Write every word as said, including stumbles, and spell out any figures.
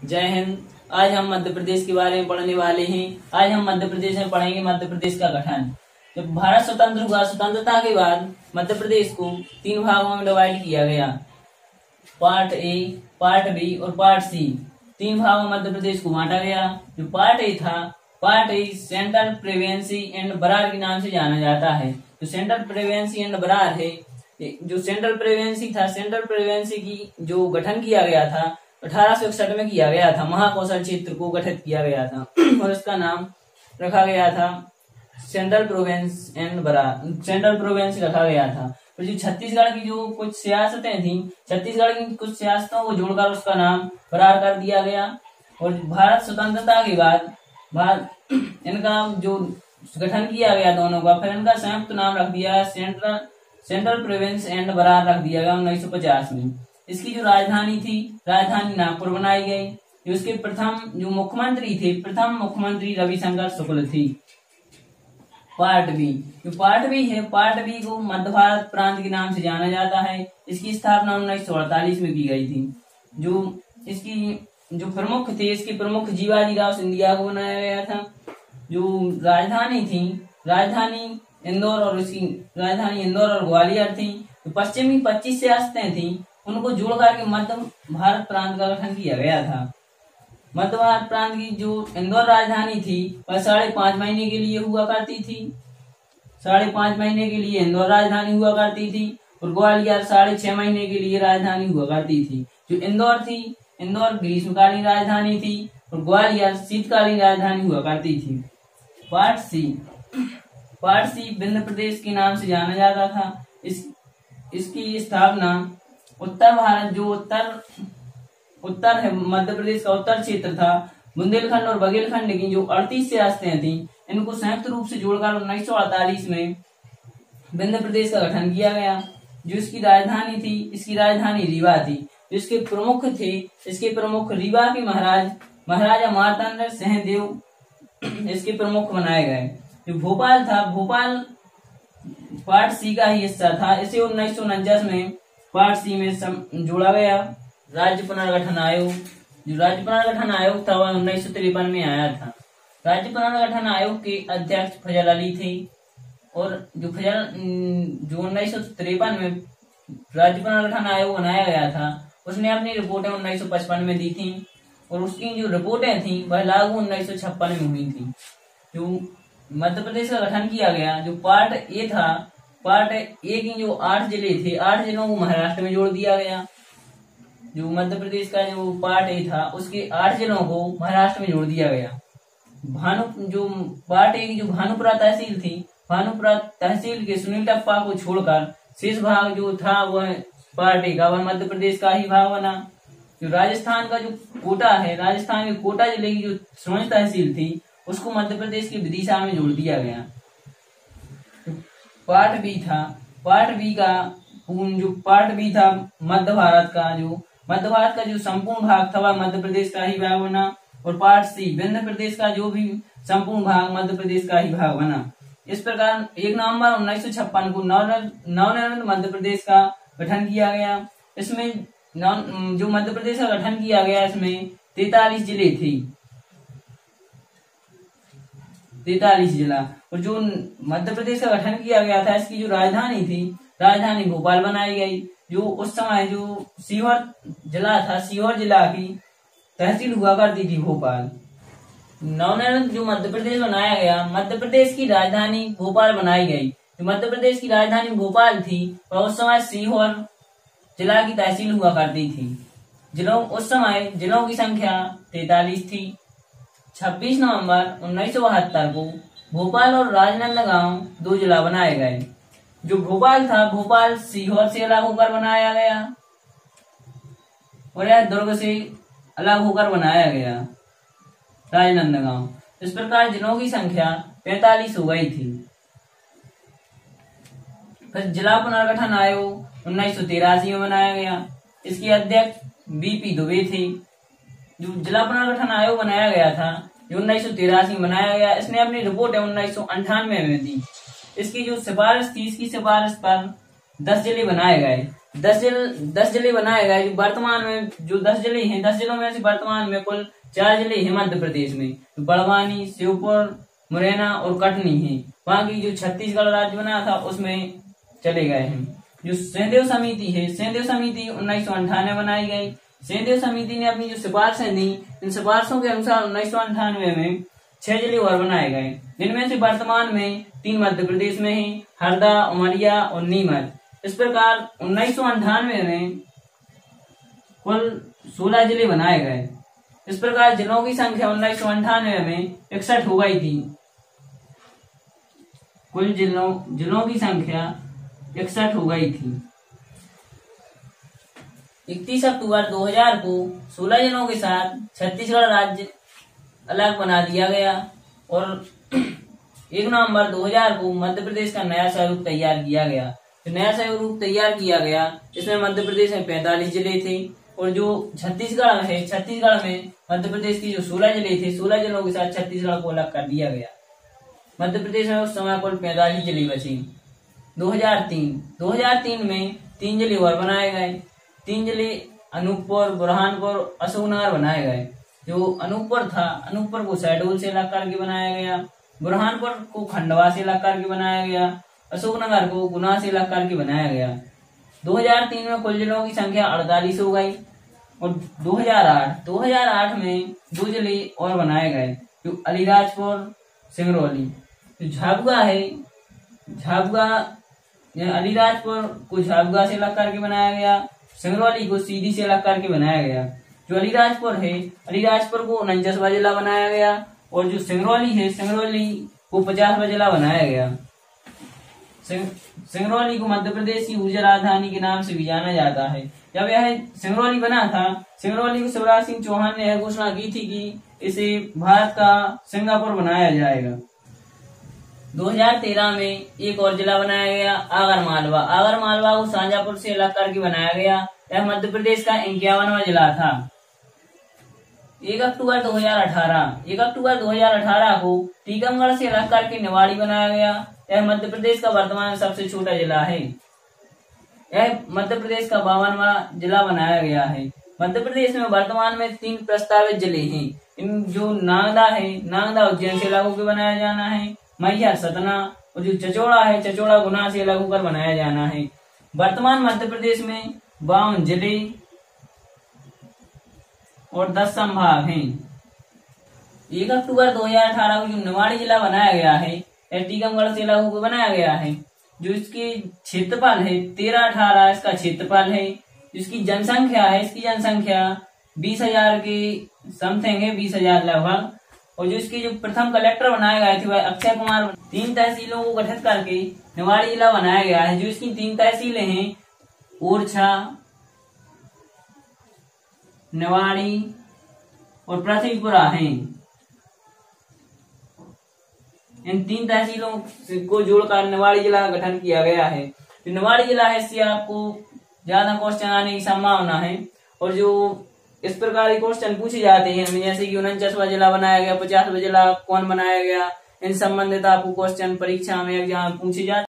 जय हिंद। आज हम मध्य प्रदेश के बारे में पढ़ने वाले हैं। आज हम मध्य प्रदेश में पढ़ेंगे मध्य प्रदेश का गठन। जब भारत स्वतंत्र हुआ, स्वतंत्रता के बाद मध्य प्रदेश को तीन भागों में डिवाइड किया गया, पार्ट ए, पार्ट बी और पार्ट सी। तीन भागों में मध्य प्रदेश को बांटा गया। जो पार्ट ए था, part A central provinces and Berar के नाम से जाना जाता है। जो सेंट्रल प्रोविंसी एंड बरार है, जो सेंट्रल प्रोविंसी था, सेंट्रल प्रोविंसी की जो गठन किया गया था अठारह सौ इकसठ में किया गया था। महाकौशल क्षेत्र को गठित किया गया था और इसका नाम रखा गया था central province and Berar, central province रखा गया था। तो जो छत्तीसगढ़ की जो कुछ सियासतें थी, छत्तीसगढ़ की कुछ सियासतों को जोड़कर उसका नाम बरार कर दिया गया। और भारत स्वतंत्रता के बाद भारत इनका जो गठन किया गया दोनों का, फिर इनका संयुक्त नाम रख दिया central central province and Berar रख दिया गया उन्नीस सौ पचास में। इसकी जो राजधानी थी, राजधानी नागपुर बनाई गई। जो इसके प्रथम जो मुख्यमंत्री थे, प्रथम मुख्यमंत्री रविशंकर शुक्ल थी। पार्ट बी, जो पार्ट बी है, पार्ट बी को मध्य भारत प्रांत के नाम से जाना जाता है। इसकी स्थापना उन्नीस सौ अड़तालीस में की गई थी। जो इसकी जो प्रमुख थे, इसके प्रमुख जीवाजी राव सिंधिया को बनाया गया था। जो राजधानी थी, राजधानी इंदौर और इसकी राजधानी इंदौर और ग्वालियर थी। तो पश्चिमी पच्चीस सियासतें थी, उनको जोड़ करके मध्य भारत प्रांत का गठन किया गया था। मध्य भारत प्रांत की जो इंदौर राजधानी थी वह साढ़े पांच महीने के लिए हुआ करती थी। साढ़े पांच महीने के लिए इंदौर राजधानी हुआ करती थी और ग्वालियर साढ़े छह महीने के लिए राजधानी हुआ करती थी। जो इंदौर थी, इंदौर ग्रीष्मकालीन राजधानी थी और ग्वालियर शीतकालीन राजधानी हुआ करती थी। Part C, part C Vindhya Pradesh के नाम से जाना जाता था। इस इसकी स्थापना उत्तर भारत जो उत्तर उत्तर है मध्य प्रदेश का उत्तर क्षेत्र था, बुंदेलखंड और बघेलखंड की जो अड़तीस सियासतें थी, इनको संयुक्त रूप से जोड़कर उन्नीस सौ अड़तालीस में विंध्य प्रदेश का गठन किया गया। जो इसकी राजधानी थी, इसकी राजधानी रीवा थी। जो इसके प्रमुख थे, इसके प्रमुख रीवा के महाराज महाराजा मार्तंड सिंहदेव इसके प्रमुख बनाए गए। जो भोपाल था, भोपाल पार्ट सी का ही हिस्सा था। इसे उन्नीस सौ उनचास में पार्ट सी में जोड़ा गया। राज्य पुनर्गठन आयोग, जो राज्य पुनर्गठन आयोग था वह उन्नीस सौ तिरपन में आया था। राज्य पुनर्गठन आयोग के अध्यक्ष फजल अली थे और जो फजल जो उन्नीस सौ तिरपन में राज्य पुनर्गठन आयोग बनाया गया था, उसने अपनी रिपोर्टें उन्नीस सौ पचपन में दी थी और उसकी जो रिपोर्टें थी वह लागू उन्नीस सौ छप्पन में हुई थी। जो मध्य प्रदेश का गठन किया गया, जो पार्ट ए था, पार्ट ए की जो आठ जिले थे, आठ जिलों को महाराष्ट्र में जोड़ दिया गया। जो मध्य प्रदेश का जो पार्ट ए था, उसके आठ जिलों को महाराष्ट्र में जोड़ दिया गया। भानु जो पार्ट ए की जो भानुपुरा तहसील थी, भानुपुरा तहसील के सुनील टप्पा को छोड़कर शेष भाग जो था वह पार्ट ए का वह मध्य प्रदेश का ही भाग बना। जो राजस्थान का जो कोटा है, राजस्थान के कोटा जिले की जो सोनी तहसील थी, उसको मध्य प्रदेश के विदिशा में जोड़ दिया गया। पार्ट बी था, पार्ट बी का जो पार्ट बी था मध्य भारत का जो मध्य भारत का जो संपूर्ण भाग था वह मध्य प्रदेश का ही भाग बना। और पार्ट सी विंध्य प्रदेश का जो भी संपूर्ण भाग मध्य प्रदेश का ही भाग बना। इस प्रकार एक नवंबर उन्नीस सौ छप्पन को नवनिर्मित मध्य प्रदेश का गठन किया गया। इसमें जो मध्य प्रदेश का गठन किया गया, इसमें तैतालीस जिले थे, तैतालीस जिला। और जो मध्य प्रदेश का गठन किया गया था, इसकी जो राजधानी थी, राजधानी भोपाल बनाई गई। जो उस समय जो सीहोर जिला था, सीहोर जिला की तहसील हुआ करती थी भोपाल। नवनिर्मित जो मध्य प्रदेश बनाया गया, मध्य प्रदेश की राजधानी भोपाल बनाई गई। जो मध्य प्रदेश की राजधानी भोपाल थी वह उस समय सीहोर जिला की तहसील हुआ करती थी। जिलों उस समय जिलों की संख्या तैतालीस थी। छब्बीस नवंबर उन्नीस सौ बहत्तर को भोपाल और राजनांदगांव दो जिला बनाए गए। जो भोपाल था, भोपाल सीहोर से अलग होकर बनाया गया और यह दुर्ग से अलग होकर बनाया गया राजनांदगांव। इस प्रकार जिलों की संख्या पैंतालीस हो गई थी। फिर जिला पुनर्गठन आयोग उन्नीस सौ तिरासी में बनाया गया। इसके अध्यक्ष बीपी दुबे थे। जो जिला पुनर्गठन आयोग बनाया गया था, जो उन्नीस सौ तिरासी में बनाया गया, इसने अपनी रिपोर्ट उन्नीस सौ अंठानवे में दी। इसकी जो सिफारिश थी, इसकी सिफारिश पर दस जिले बनाए गए। दस जिले दस जिले बनाए गए। जो वर्तमान में जो दस जिले हैं, दस जिलों में से वर्तमान में कुल चार जिले हैं मध्य प्रदेश में। तो बड़वानी, श्योपुर, मुरैना और कटनी है। वहाँ की जो छत्तीसगढ़ राज्य बना था उसमें चले गए हैं। जो सहदेव समिति है, सहदेव समिति उन्नीस सौ अंठानवे बनाई गई। सहदेव समिति ने अपनी जो सिफारिशें दी, इन सिफारिशों के अनुसार उन्नीस सौ अंठानवे में छह जिले और बनाए गए, जिनमें से वर्तमान में तीन मध्य प्रदेश में है, हरदा, उमरिया और नीमच। इस प्रकार उन्नीस सौ अंठानवे में कुल सोलह जिले बनाए गए। इस प्रकार जिलों की संख्या उन्नीस सौ अंठानवे में इकसठ हो गई थी। कुल जिलों जिलों की संख्या इकसठ हो गई थी। इकतीस अक्टूबर दो हज़ार को सोलह जिलों के साथ छत्तीसगढ़ राज्य अलग बना दिया गया और एक नवंबर दो हज़ार को मध्य प्रदेश का नया स्वरूप तैयार किया गया। तो नया स्वरूप तैयार किया गया, इसमें मध्य प्रदेश में पैंतालीस जिले थे और जो छत्तीसगढ़ है, छत्तीसगढ़ में मध्य प्रदेश की जो सोलह जिले थे, सोलह जिलों के साथ छत्तीसगढ़ को अलग कर दिया गया। मध्य प्रदेश में उस समय कुल पैंतालीस जिले बचे। दो हज़ार तीन दो हज़ार तीन में तीन जिले और बनाए गए। तीन जिले अनूपपुर, बुरहानपुर, अशोकनगर बनाए गए। जो अनूपपुर था, अनूपपुर को शहडोल से अलग करके बनाया गया, बुरहानपुर को खंडवा से अलग करके बनाया गया, अशोकनगर को गुना से अलग करके बनाया गया। दो हज़ार तीन में कुल जिलों की संख्या अड़तालीस हो गई और दो हज़ार आठ दो हज़ार आठ में दो जिले और बनाए गए, जो अलीराजपुर, सिंगरौली। जो झाबुआ है, झाबुआ अलीराजपुर को झाबुआ से अलग करके बनाया गया, सिंगरौली को सीधी से अलग करके बनाया गया। जो अलीराजपुर है, अलीराजपुर को उनचासवां जिला बनाया गया और जो सिंगरौली है, सिंगरौली को पचासवां जिला बनाया गया। सिंगरौली को मध्य प्रदेश की ऊर्जा राजधानी के नाम से भी जाना जाता है। जब यह सिंगरौली बना था, सिंगरौली को शिवराज सिंह चौहान ने यह घोषणा की थी कि इसे भारत का सिंगापुर बनाया जाएगा। दो हज़ार तेरह में एक और जिला बनाया गया, आगर मालवा। आगर मालवा को शाजापुर से अलग करके बनाया गया। यह मध्य प्रदेश का इक्यावनवां जिला था। एक अक्टूबर दो हज़ार अठारह एक अक्टूबर दो हज़ार अठारह को टीकमगढ़ से अलग करके निवाड़ी बनाया गया। यह मध्य प्रदेश का वर्तमान सबसे छोटा जिला है। यह मध्य प्रदेश का बावनवां जिला बनाया गया है। मध्य प्रदेश में वर्तमान में तीन प्रस्तावित जिले हैं। इन जो नागदा है, नागदा उज्जैन से अलग होकर बनाया जाना है, मैहर सतना, और जो चचोड़ा है, चचोड़ा गुना से अलग होकर बनाया जाना है। वर्तमान मध्य प्रदेश में बावन जिले और दस संभाग हैं। एक अक्टूबर दो हज़ार अठारह को जो निवाड़ी जिला बनाया गया है, यह टीकमगढ़ से अलग होकर बनाया गया है। जो इसकी क्षेत्रफल है तेरह अठारह इसका क्षेत्रफल है। जिसकी जनसंख्या है, इसकी जनसंख्या बीस हजार के समथिंग है, बीस हजार लगभग। और जो इसके जो प्रथम कलेक्टर बनाए गए थे वह अक्षय कुमार। तीन तहसीलों को गठित करके निवाड़ी जिला बनाया गया है। जो इसकी तीन तहसीलें हैं, ओरछा, निवाड़ी और पृथ्वीपुरा हैं। इन तीन तहसीलों को जोड़कर निवाड़ी जिला का गठन किया गया है। जो निवाड़ी जिला है, इससे आपको ज्यादा क्वेश्चन आने की संभावना है। और जो इस प्रकार के क्वेश्चन पूछे जाते हैं, जैसे कि उनचासवां जिला बनाया गया, पचासवां जिला कौन बनाया गया, इन संबंधित आपको क्वेश्चन परीक्षा में एग्जाम पूछे जाते हैं।